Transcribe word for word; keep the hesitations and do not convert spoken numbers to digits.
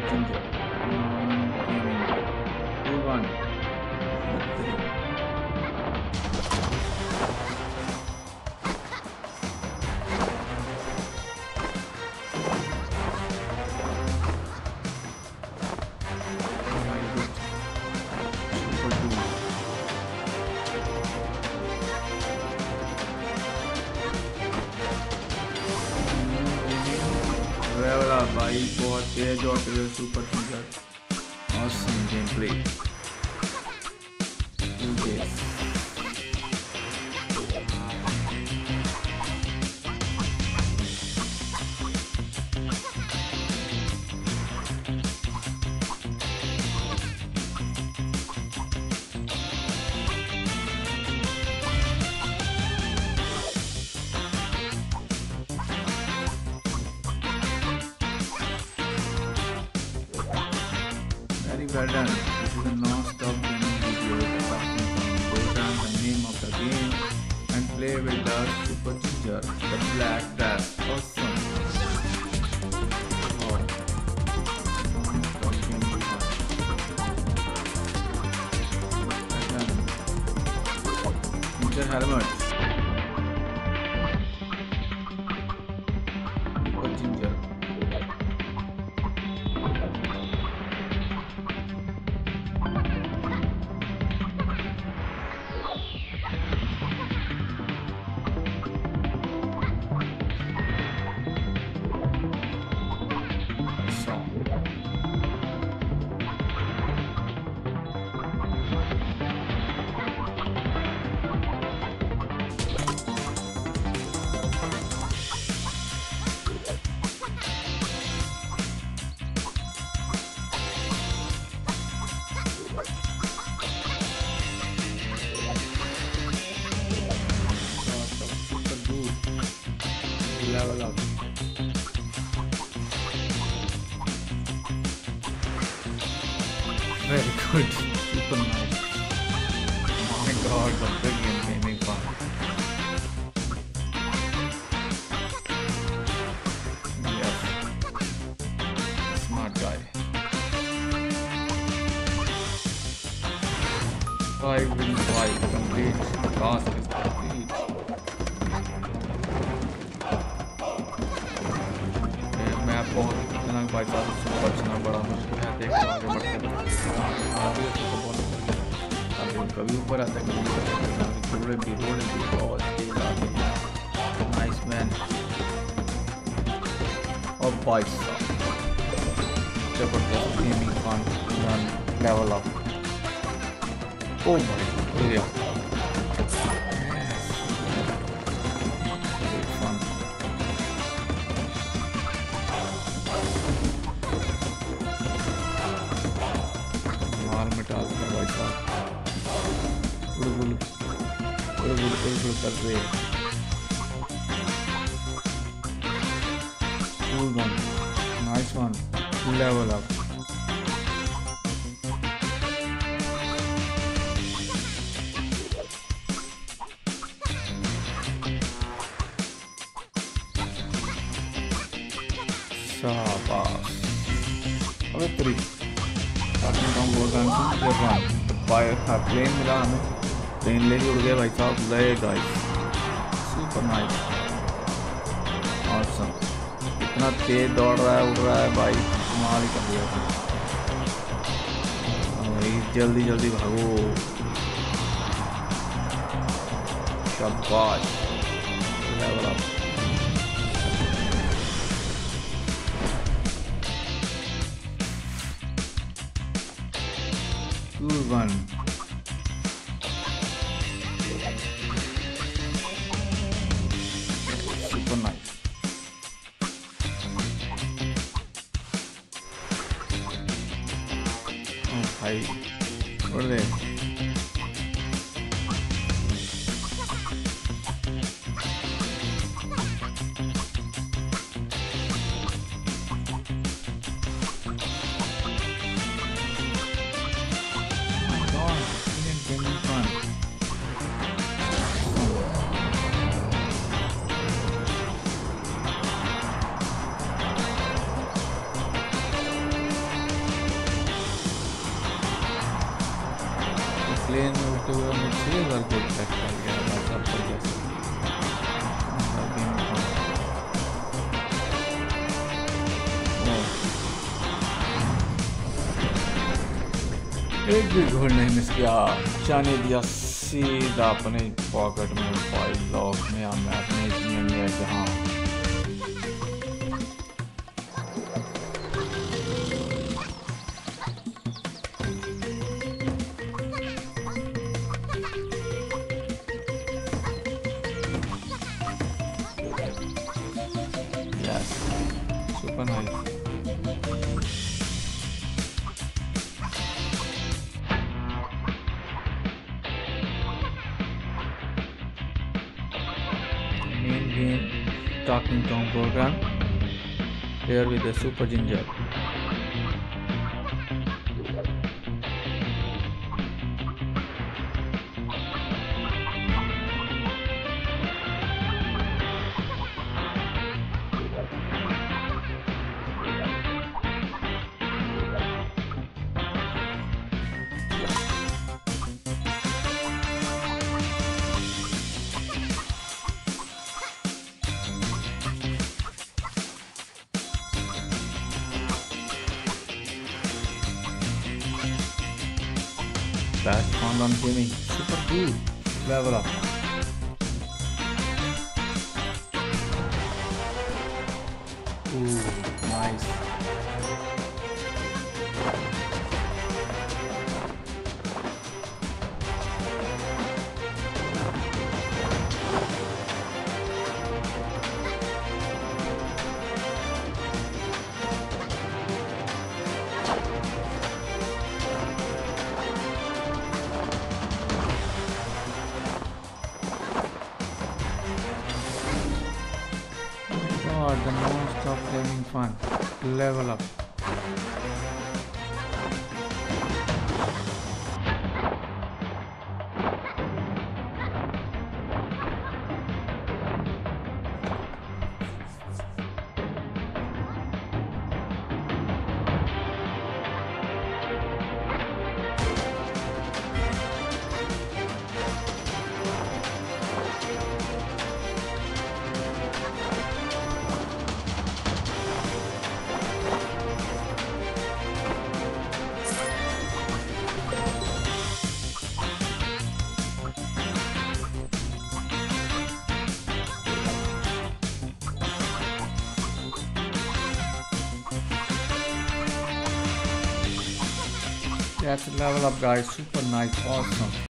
Ginger. Gaming. Move on. Revela भाई बहुत तेज और तेज super singer awesome gameplay. Okay. Well done. This is a non-stop gaming video talking from program the name of the game and play with the Super Ginger, the black dress. Awesome. Oh. Non-stop gaming video. Well done. Ginger helmet. Super Ginger. Level up. Very good. Super nice. Oh my god, the brilliant gaming fun. Yes. Smart guy. Five win five. Complete. Task is complete. बहुत इतना भाई साहब बचना बड़ा मुश्किल है। देख लो आगे बढ़ते आगे तो बहुत आगे कभी ऊपर आता है कभी थोड़े भी रोड भी बहुत तेज आगे नाइस मैन और भाई साहब जबरदस्त gaming fun run level up. ओ भाई बढ़िया डाल दिया भाई साहब उड़गुल उड़गुल उड़गुल कर रहे नाइस वन लेवल अप। शाबाश अबे तेरी प्लेन मिला हमें प्लेन लेके उड़ गए भाई साहब गए गाइस सुपर नाइस ऑसम। इतना तेज दौड़ रहा है उड़ रहा है भाई कमाल ही कर दिया भाई जल्दी जल्दी भागो शाबाश level up. Two one. Super nice. Oh, hi. What are they? एक भी गोल्ड नहीं मिस किया, जाने दिया सीधा अपने पॉकेट में, फाइव लॉक में मैं अपने इसमें में जहाँ yes super nice. Talking Tom program here with the Super Ginger. Fast found on Jimmy. Super cool. Level up. Ooh, nice. God, the non-stop gaming fun. Level up. That's level up guys, super nice, awesome.